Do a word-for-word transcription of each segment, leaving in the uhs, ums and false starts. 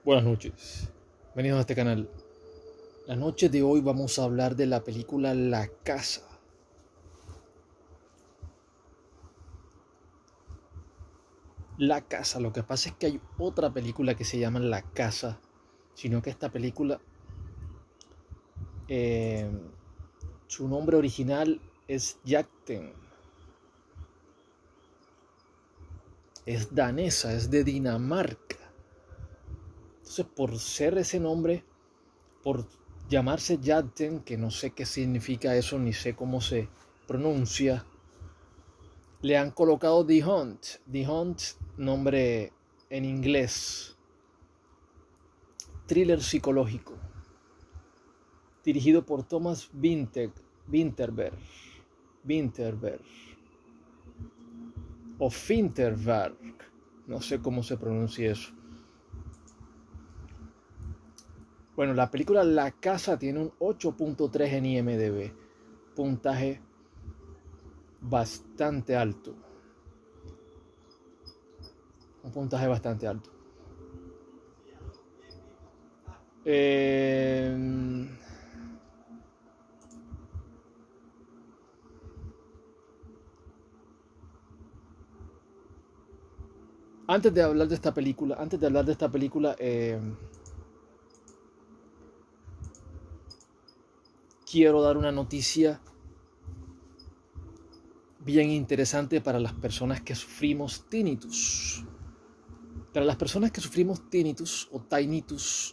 Buenas noches, bienvenidos a este canal. La noche de hoy vamos a hablar de la película La Casa. La Casa, lo que pasa es que hay otra película que se llama La Casa, sino que esta película, eh, su nombre original es Jagten. Es danesa, es de Dinamarca. Entonces, por ser ese nombre, por llamarse Jagten, que no sé qué significa eso, ni sé cómo se pronuncia, le han colocado The Hunt. The Hunt, nombre en inglés. Thriller psicológico. Dirigido por Thomas Vinter, Vinterberg. Vinterberg. O Finterberg. No sé cómo se pronuncia eso. Bueno, la película La Casa tiene un ocho punto tres en I M D B. Puntaje bastante alto. Un puntaje bastante alto. Eh, antes de hablar de esta película, antes de hablar de esta película, eh, quiero dar una noticia bien interesante para las personas que sufrimos tinnitus. Para las personas que sufrimos tinnitus o tinnitus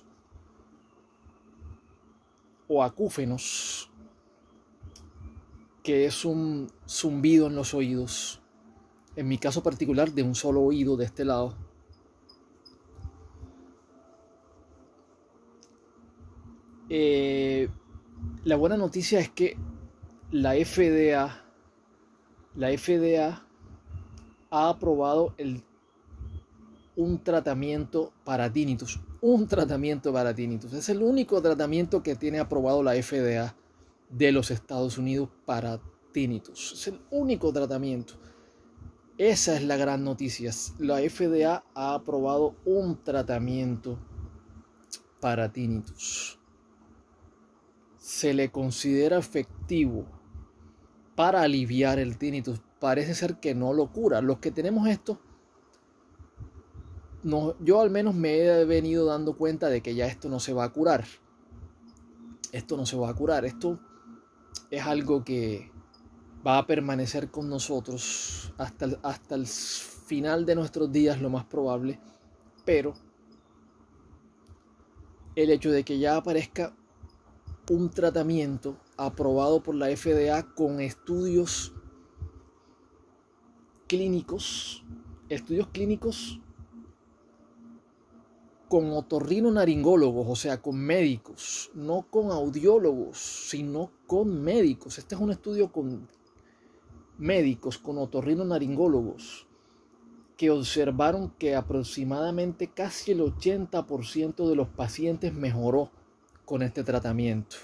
o acúfenos, que es un zumbido en los oídos, en mi caso particular de un solo oído de este lado. Eh, la buena noticia es que la F D A, la F D A ha aprobado el, un tratamiento para tinnitus. Un tratamiento para tinnitus. Es el único tratamiento que tiene aprobado la F D A de los Estados Unidos para tinnitus. Es el único tratamiento. Esa es la gran noticia. La F D A ha aprobado un tratamiento para tinnitus. Se le considera efectivo para aliviar el tinnitus. Parece ser que no lo cura. Los que tenemos esto, no, yo al menos me he venido dando cuenta de que ya esto no se va a curar. Esto no se va a curar. Esto es algo que va a permanecer con nosotros hasta el, hasta el final de nuestros días, lo más probable. Pero el hecho de que ya aparezca un tratamiento aprobado por la F D A con estudios clínicos, estudios clínicos con otorrinolaringólogos, o sea, con médicos, no con audiólogos, sino con médicos. Este es un estudio con médicos, con otorrinolaringólogos, que observaron que aproximadamente casi el ochenta por ciento de los pacientes mejoró con este tratamiento.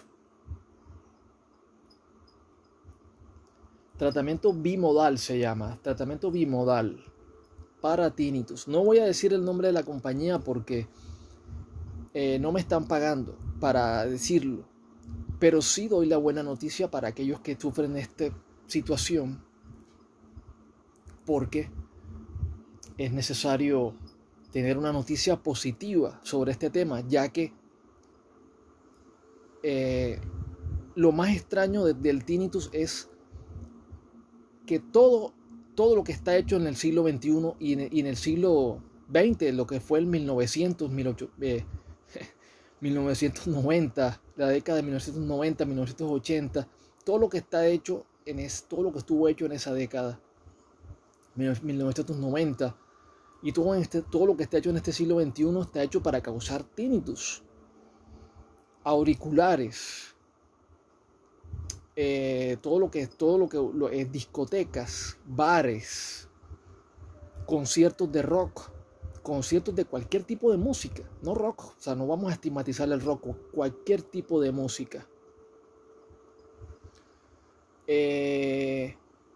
Tratamiento bimodal se llama, tratamiento bimodal para tinnitus. No voy a decir el nombre de la compañía porque eh, no me están pagando para decirlo, pero sí doy la buena noticia para aquellos que sufren esta situación, porque es necesario tener una noticia positiva sobre este tema, ya que eh, lo más extraño de, del tinnitus es que todo, todo lo que está hecho en el siglo veintiuno y en, y en el siglo veinte, lo que fue el mil novecientos, mil ochocientos, eh, mil novecientos noventa, la década de mil novecientos noventa, mil novecientos ochenta, todo lo que está hecho en es, todo lo que estuvo hecho en esa década, mil novecientos noventa, y todo, en este, todo lo que está hecho en este siglo veintiuno está hecho para causar tinnitus. Auriculares, eh, todo lo que es todo lo que lo, eh, discotecas, bares, conciertos de rock, conciertos de cualquier tipo de música, no rock, o sea, no vamos a estigmatizar el rock, cualquier tipo de música. Eh,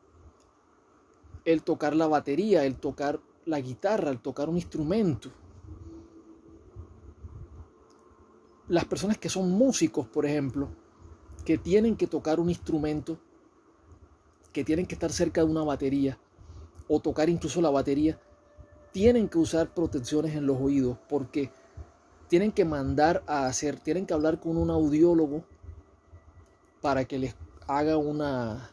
el tocar la batería, el tocar la guitarra, el tocar un instrumento, las personas que son músicos, por ejemplo, que tienen que tocar un instrumento, que tienen que estar cerca de una batería o tocar incluso la batería, tienen que usar protecciones en los oídos porque tienen que mandar a hacer, tienen que hablar con un audiólogo para que les haga una,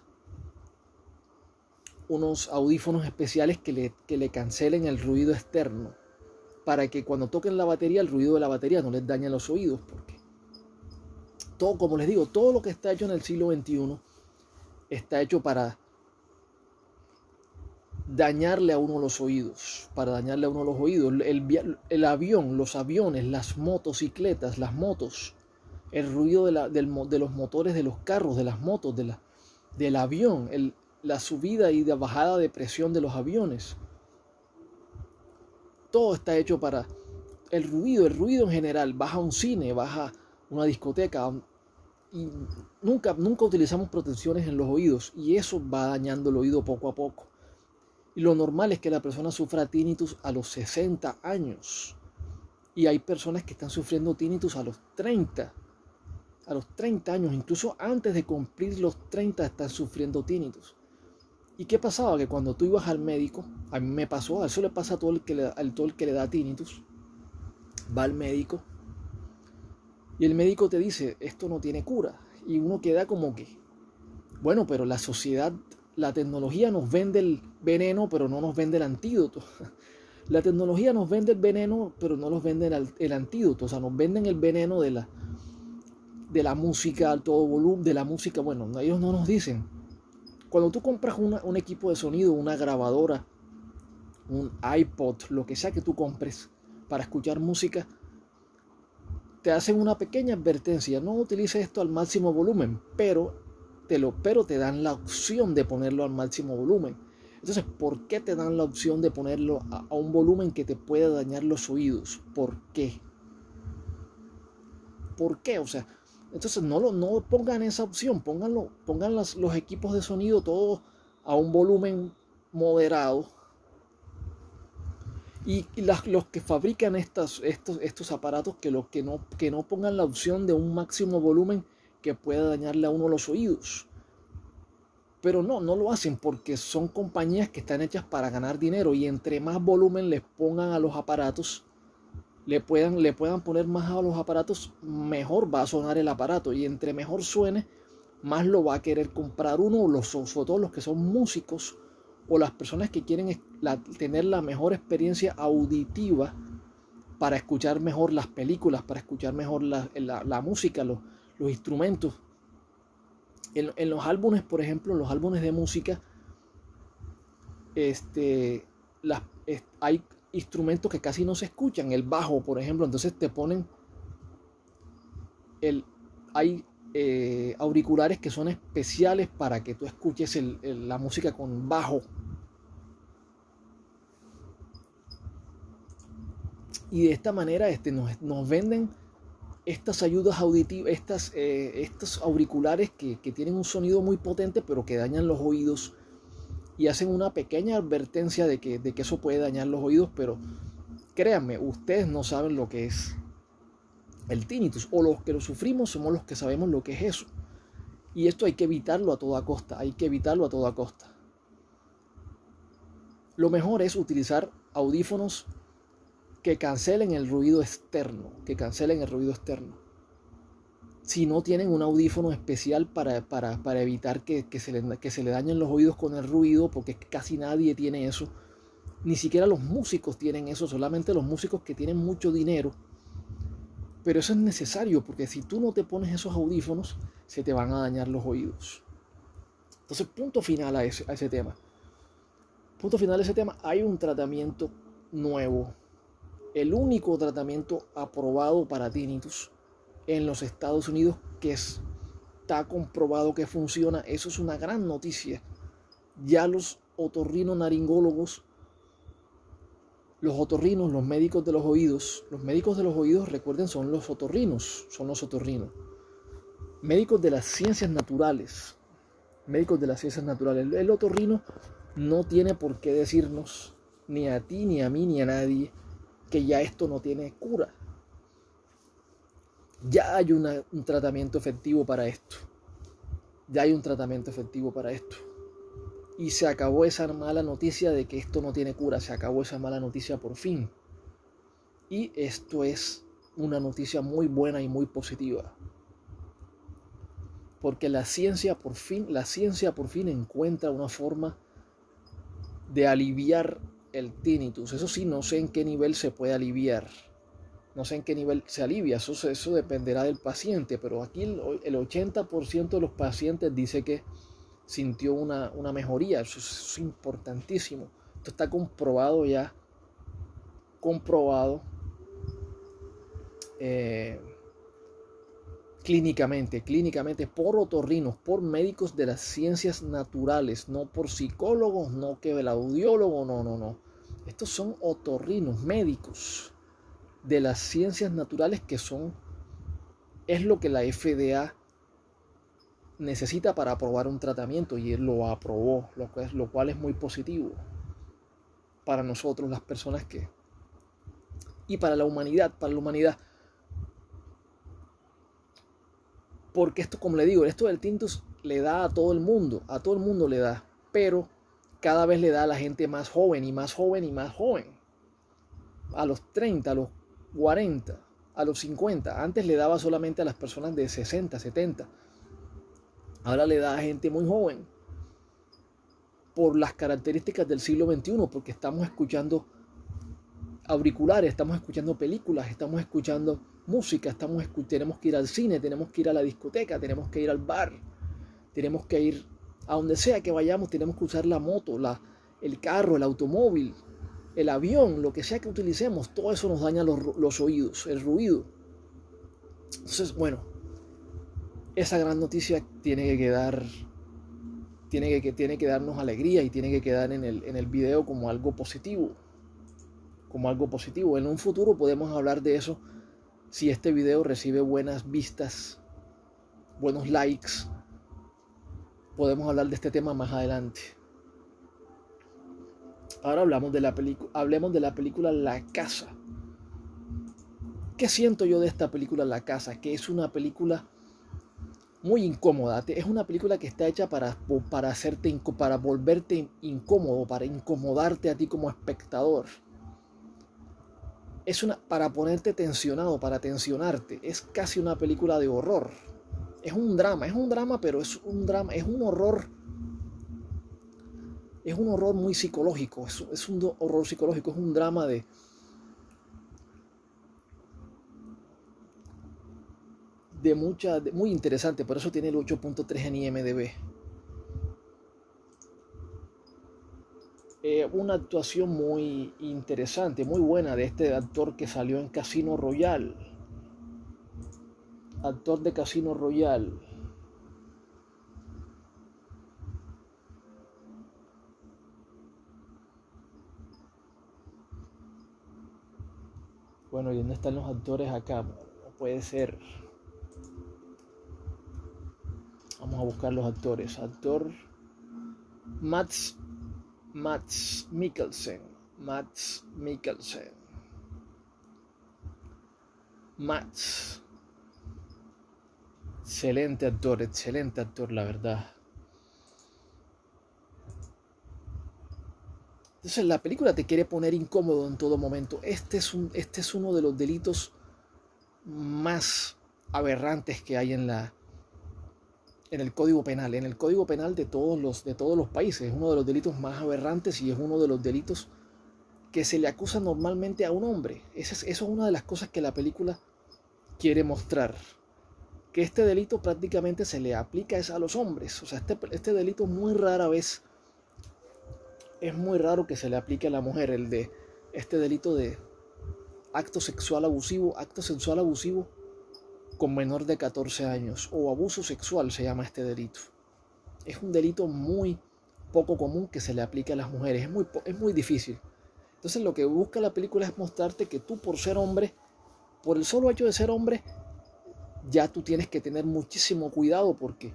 unos audífonos especiales que le, que le cancelen el ruido externo, para que cuando toquen la batería, el ruido de la batería no les dañe los oídos, porque todo, como les digo, todo lo que está hecho en el siglo veintiuno está hecho para dañarle a uno los oídos, para dañarle a uno los oídos. El, el, el avión, los aviones, las motocicletas, las motos, el ruido de, la, del, de los motores de los carros, de las motos, de la, del avión, el, la subida y la bajada de presión de los aviones. Todo está hecho para el ruido, el ruido en general. Vas a un cine, vas a una discoteca y nunca, nunca utilizamos protecciones en los oídos y eso va dañando el oído poco a poco. Y lo normal es que la persona sufra tinnitus a los sesenta años. Y hay personas que están sufriendo tinnitus a los treinta. A los treinta años, incluso antes de cumplir los treinta, están sufriendo tinnitus. ¿Y qué pasaba? Que cuando tú ibas al médico, a mí me pasó, a eso le pasa a todo el que le, a todo el que le da tinnitus, va al médico y el médico te dice, esto no tiene cura. Y uno queda como que, bueno, pero la sociedad, la tecnología nos vende el veneno, pero no nos vende el antídoto. La tecnología nos vende el veneno, pero no nos vende el, el antídoto. O sea, nos venden el veneno de la, de la música a todo volumen, de la música, bueno, ellos no nos dicen. Cuando tú compras una, un equipo de sonido, una grabadora, un iPod, lo que sea que tú compres para escuchar música, te hacen una pequeña advertencia. No utilices esto al máximo volumen, pero te, lo, pero te dan la opción de ponerlo al máximo volumen. Entonces, ¿por qué te dan la opción de ponerlo a, a un volumen que te pueda dañar los oídos? ¿Por qué? ¿Por qué? O sea, entonces no, lo, no pongan esa opción, pónganlo, pongan las, los equipos de sonido todos a un volumen moderado. Y, y las, los que fabrican estas, estos, estos aparatos que, lo, que, no, que no pongan la opción de un máximo volumen que pueda dañarle a uno los oídos. Pero no, no lo hacen porque son compañías que están hechas para ganar dinero y entre más volumen les pongan a los aparatos, le puedan, le puedan poner más a los aparatos, mejor va a sonar el aparato y entre mejor suene, más lo va a querer comprar uno, los, sobre todo los que son músicos o las personas que quieren la, tener la mejor experiencia auditiva para escuchar mejor las películas, para escuchar mejor la, la, la música, los, los instrumentos. En, en los álbumes, por ejemplo, en los álbumes de música, este, las, es, hay instrumentos que casi no se escuchan, el bajo, por ejemplo, entonces te ponen, el, hay eh, auriculares que son especiales para que tú escuches el, el, la música con bajo. Y de esta manera este, nos, nos venden estas ayudas auditivas, estas, eh, estos auriculares que, que tienen un sonido muy potente pero que dañan los oídos y hacen una pequeña advertencia de que, de que eso puede dañar los oídos, pero créanme, ustedes no saben lo que es el tinnitus, o los que lo sufrimos somos los que sabemos lo que es eso. Y esto hay que evitarlo a toda costa, hay que evitarlo a toda costa. Lo mejor es utilizar audífonos que cancelen el ruido externo, que cancelen el ruido externo. Si no tienen un audífono especial para, para, para evitar que, que, se le, que se le dañen los oídos con el ruido, porque casi nadie tiene eso, ni siquiera los músicos tienen eso, solamente los músicos que tienen mucho dinero. Pero eso es necesario, porque si tú no te pones esos audífonos, se te van a dañar los oídos. Entonces, punto final a ese, a ese tema. Punto final a ese tema, hay un tratamiento nuevo. El único tratamiento aprobado para tinnitus en los Estados Unidos que está comprobado que funciona. Eso es una gran noticia. Ya los otorrinolaringólogos, los otorrinos, los médicos de los oídos, los médicos de los oídos, recuerden, son los otorrinos, son los otorrinos. Médicos de las ciencias naturales, médicos de las ciencias naturales. El otorrino no tiene por qué decirnos, ni a ti, ni a mí, ni a nadie, que ya esto no tiene cura. Ya hay una, un tratamiento efectivo para esto. Ya hay un tratamiento efectivo para esto. Y se acabó esa mala noticia de que esto no tiene cura. Se acabó esa mala noticia por fin. Y esto es una noticia muy buena y muy positiva. Porque la ciencia por fin, la ciencia por fin encuentra una forma de aliviar el tinnitus. Eso sí, no sé en qué nivel se puede aliviar. No sé en qué nivel se alivia. Eso, eso dependerá del paciente. Pero aquí el, el ochenta por ciento de los pacientes dice que sintió una, una mejoría. Eso es, eso es importantísimo. Esto está comprobado ya. Comprobado. Eh, clínicamente, clínicamente por otorrinos, por médicos de las ciencias naturales, no por psicólogos, no que el audiólogo, no, no, no. Estos son otorrinos, médicos de las ciencias naturales, que son, es lo que la F D A necesita para aprobar un tratamiento, y él lo aprobó, lo cual, lo cual es muy positivo para nosotros, las personas que, y para la humanidad, para la humanidad. Porque esto, como le digo, esto del tinnitus le da a todo el mundo, a todo el mundo le da, pero cada vez le da a la gente más joven y más joven y más joven. A los treinta, a los cuarenta, a los cincuenta. Antes le daba solamente a las personas de sesenta, setenta. Ahora le da a gente muy joven. Por las características del siglo veintiuno, porque estamos escuchando auriculares, estamos escuchando películas, estamos escuchando música, estamos escu- tenemos que ir al cine, tenemos que ir a la discoteca, tenemos que ir al bar, tenemos que ir a donde sea que vayamos, tenemos que usar la moto, la, el carro, el automóvil, el avión, lo que sea que utilicemos. Todo eso nos daña los, los oídos, el ruido. Entonces, bueno, esa gran noticia tiene que quedar, tiene que, que, tiene que darnos alegría, y tiene que quedar en el, en el video como algo positivo. Como algo positivo. En un futuro podemos hablar de eso. Si este video recibe buenas vistas, buenos likes, podemos hablar de este tema más adelante. Ahora hablamos de la película, hablemos de la película La Casa. ¿Qué siento yo de esta película La Casa? Que es una película muy incómoda. Es una película que está hecha para, para hacerte, para volverte incómodo, para incomodarte a ti como espectador. Es una para ponerte tensionado, para tensionarte. Es casi una película de horror. Es un drama, es un drama, pero es un drama, es un horror. Es un horror muy psicológico. Es, es un horror psicológico, es un drama de de mucha, de, muy interesante. Por eso tiene el ocho punto tres en I M D B. Eh, una actuación muy interesante, muy buena, de este actor que salió en Casino Royale. Actor de Casino Royale. Bueno, ¿y dónde están los actores acá? No puede ser. Vamos a buscar los actores. Actor Mads Mads Mikkelsen. Mads Mikkelsen. Mads. Excelente actor, excelente actor, la verdad. Entonces la película te quiere poner incómodo en todo momento. Este es, un, este es uno de los delitos más aberrantes que hay en, la, en el Código Penal. En el Código Penal de todos, los, de todos los países. Es uno de los delitos más aberrantes, y es uno de los delitos que se le acusa normalmente a un hombre. Eso es, eso es una de las cosas que la película quiere mostrar. Que este delito prácticamente se le aplica a los hombres. O sea, este, este delito muy rara vez... Es muy raro que se le aplique a la mujer, el de este delito de acto sexual abusivo, acto sexual abusivo con menor de catorce años, o abuso sexual se llama este delito. Es un delito muy poco común que se le aplique a las mujeres, es muy, es muy difícil. Entonces lo que busca la película es mostrarte que tú, por ser hombre, por el solo hecho de ser hombre, ya tú tienes que tener muchísimo cuidado, porque,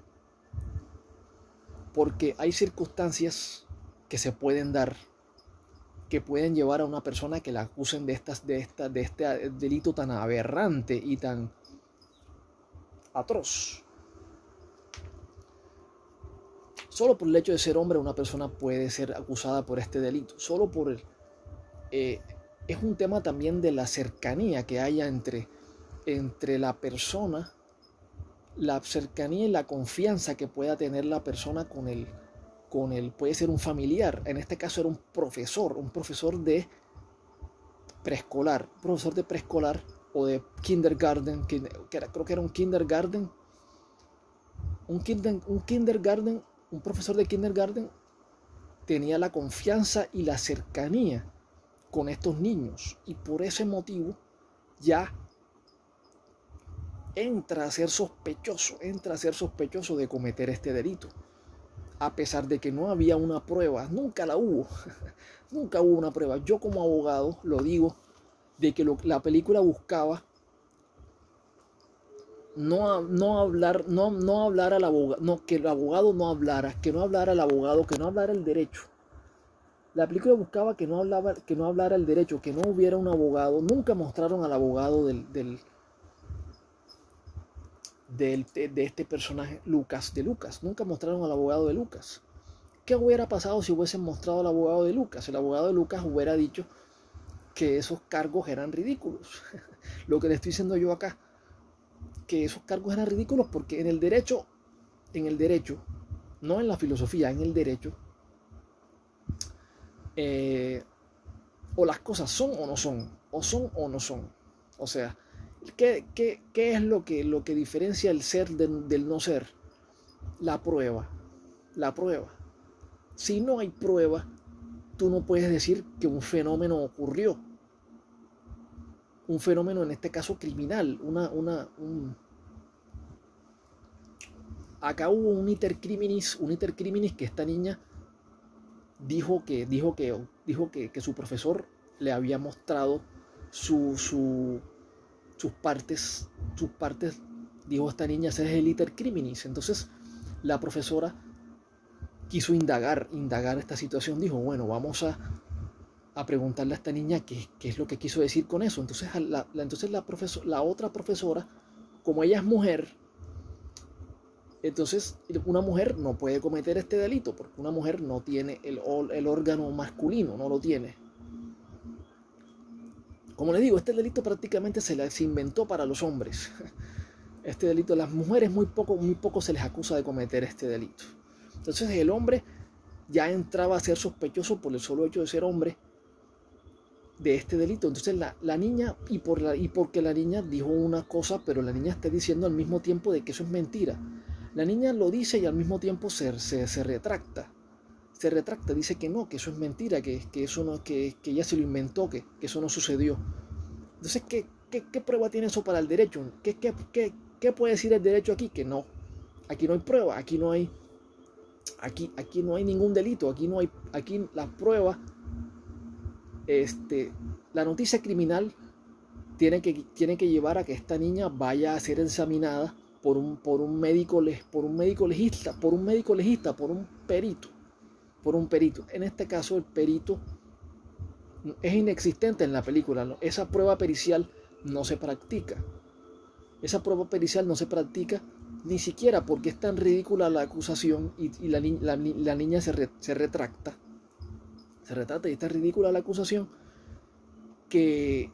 porque hay circunstancias que se pueden dar, que pueden llevar a una persona que la acusen de, estas, de, esta, de este delito tan aberrante y tan, atroz. Solo por el hecho de ser hombre una persona puede ser acusada por este delito. Solo por el... Eh, es un tema también de la cercanía que haya entre, entre la persona, la cercanía y la confianza que pueda tener la persona con el, con el, puede ser un familiar. En este caso era un profesor, un profesor de preescolar, un profesor de preescolar o de kindergarten, que, que era, creo que era un kindergarten, un, kinder, un kindergarten, un profesor de kindergarten tenía la confianza y la cercanía con estos niños y por ese motivo ya entra a ser sospechoso, entra a ser sospechoso de cometer este delito. A pesar de que no había una prueba, nunca la hubo, nunca hubo una prueba. Yo como abogado lo digo, de que lo, la película buscaba no, no hablar, no, no hablar al abogado, no, que el abogado no hablara, que no hablara el abogado, que no hablara el derecho. La película buscaba que no, hablaba, que no hablara el derecho, que no hubiera un abogado. Nunca mostraron al abogado del, del, del, de, de este personaje, Lucas, de Lucas. Nunca mostraron al abogado de Lucas. ¿Qué hubiera pasado si hubiesen mostrado al abogado de Lucas? El abogado de Lucas hubiera dicho que esos cargos eran ridículos. Lo que le estoy diciendo yo acá, que esos cargos eran ridículos porque en el derecho, en el derecho, no en la filosofía, en el derecho, Eh, o las cosas son o no son, o son o no son. O sea, ¿qué, qué, qué es lo que, lo que diferencia el ser de, del no ser? La prueba, la prueba. Si no hay prueba, tú no puedes decir que un fenómeno ocurrió. Un fenómeno en este caso criminal, una, una, un... Acá hubo un iter criminis, un iter criminis que esta niña dijo que, dijo que, dijo que, que su profesor le había mostrado su, su, sus partes, sus partes, dijo esta niña, ese es el iter criminis. Entonces la profesora quiso indagar, indagar esta situación, dijo, bueno, vamos a, a preguntarle a esta niña qué, qué es lo que quiso decir con eso. Entonces la, la, entonces la, profesor, la otra profesora, como ella es mujer, entonces una mujer no puede cometer este delito porque una mujer no tiene el, el órgano masculino, no lo tiene. Como les digo, este delito prácticamente se, le, se inventó para los hombres. Este delito, las mujeres muy poco, muy poco se les acusa de cometer este delito. Entonces el hombre ya entraba a ser sospechoso por el solo hecho de ser hombre de este delito. Entonces la, la niña, y, por la, y porque la niña dijo una cosa, pero la niña está diciendo al mismo tiempo de que eso es mentira. La niña lo dice y al mismo tiempo se, se, se retracta. Se retracta, dice que no, que eso es mentira, que, que, eso no, que, que ella se lo inventó, que, que eso no sucedió. Entonces, ¿qué, qué, qué prueba tiene eso para el derecho? ¿Qué, qué, qué, ¿Qué puede decir el derecho aquí? Que no. Aquí no hay prueba, aquí no hay, aquí, aquí no hay ningún delito, aquí no hay, aquí la prueba, este, la noticia criminal tiene que, tiene que llevar a que esta niña vaya a ser examinada por un, por un médico, por un médico legista, por un médico legista, por un perito, por un perito. En este caso el perito es inexistente en la película, ¿no? Esa prueba pericial no se practica. Esa prueba pericial no se practica ni siquiera porque es tan ridícula la acusación y, y la, la, la niña se, re, se retracta. Se retracta y está ridícula la acusación que,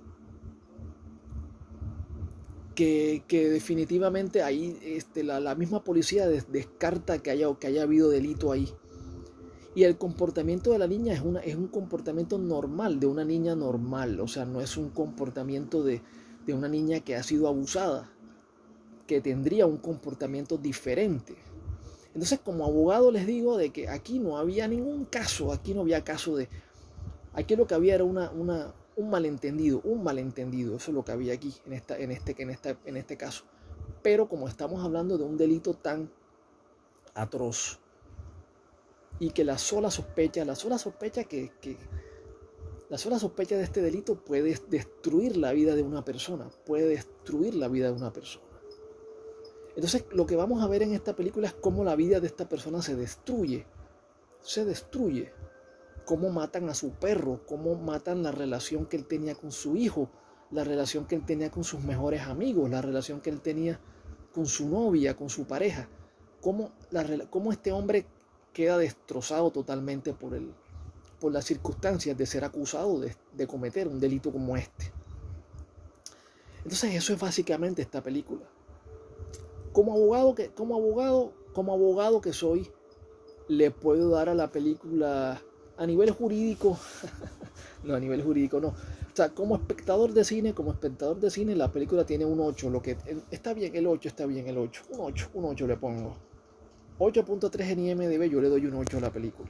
que, que definitivamente ahí este, la, la misma policía des, descarta que haya, que haya habido delito ahí. Y el comportamiento de la niña es, una, es un comportamiento normal, de una niña normal. O sea, no es un comportamiento de, de una niña que ha sido abusada, que tendría un comportamiento diferente. Entonces, como abogado les digo de que aquí no había ningún caso, aquí no había caso de... Aquí lo que había era una, una, un malentendido, un malentendido, eso es lo que había aquí en, esta, en, este, en, esta, en este caso. Pero como estamos hablando de un delito tan atroz, y que la sola sospecha, la sola sospecha que, que la sola sospecha de este delito puede destruir la vida de una persona, puede destruir la vida de una persona. Entonces lo que vamos a ver en esta película es cómo la vida de esta persona se destruye, se destruye, cómo matan a su perro, cómo matan la relación que él tenía con su hijo, la relación que él tenía con sus mejores amigos, la relación que él tenía con su novia, con su pareja, cómo, la, cómo este hombre queda destrozado totalmente por, el, por las circunstancias de ser acusado de, de cometer un delito como este. Entonces eso es básicamente esta película. Como abogado que, como abogado, como abogado que soy, le puedo dar a la película a nivel jurídico, no, a nivel jurídico no. O sea, como espectador de cine, como espectador de cine, la película tiene un ocho, lo que está bien el ocho, está bien el ocho, un ocho, un ocho le pongo. ocho punto tres en I M D B, yo le doy un ocho a la película.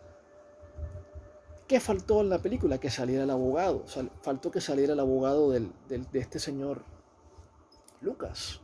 ¿Qué faltó en la película? Que saliera el abogado. Sal, faltó que saliera el abogado del, del, de este señor Lucas.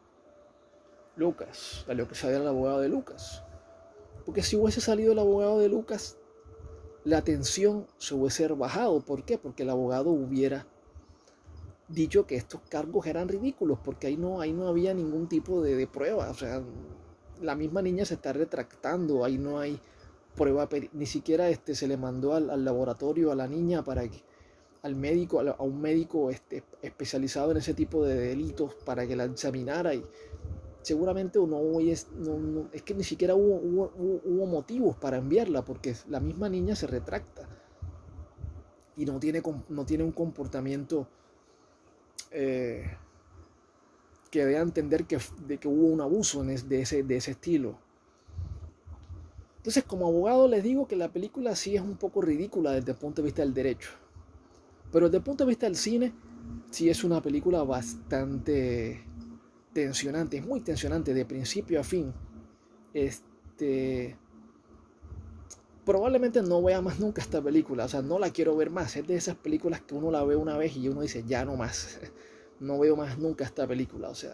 Lucas, salió que saliera el abogado de Lucas. Porque si hubiese salido el abogado de Lucas, la tensión se hubiese bajado. ¿Por qué? Porque el abogado hubiera dicho que estos cargos eran ridículos, porque ahí no, ahí no había ningún tipo de, de prueba. O sea, la misma niña se está retractando, ahí no hay prueba, ni siquiera este, se le mandó al, al laboratorio a la niña para que, al médico, a un médico este, especializado en ese tipo de delitos para que la examinara, y seguramente no es, no, no, es que ni siquiera hubo, hubo, hubo motivos para enviarla, porque la misma niña se retracta y no tiene, no tiene un comportamiento eh, que dé a entender que, de que hubo un abuso en es, de, ese, de ese estilo. Entonces, como abogado les digo que la película sí es un poco ridícula desde el punto de vista del derecho, pero desde el punto de vista del cine sí es una película bastante tensionante, es muy tensionante de principio a fin. Este, probablemente no vea más nunca esta película, o sea, no la quiero ver más. Es de esas películas que uno la ve una vez y uno dice, ya no más, no veo más nunca esta película, o sea.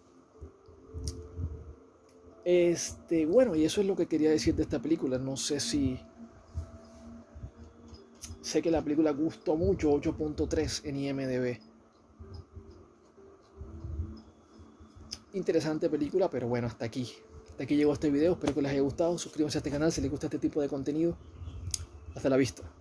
Este, bueno, y eso es lo que quería decir de esta película. No sé si... Sé que la película gustó mucho, ocho punto tres en I M D B. Interesante película, pero bueno, hasta aquí. Hasta aquí llegó este video, espero que les haya gustado. Suscríbanse a este canal si les gusta este tipo de contenido. Hasta la vista.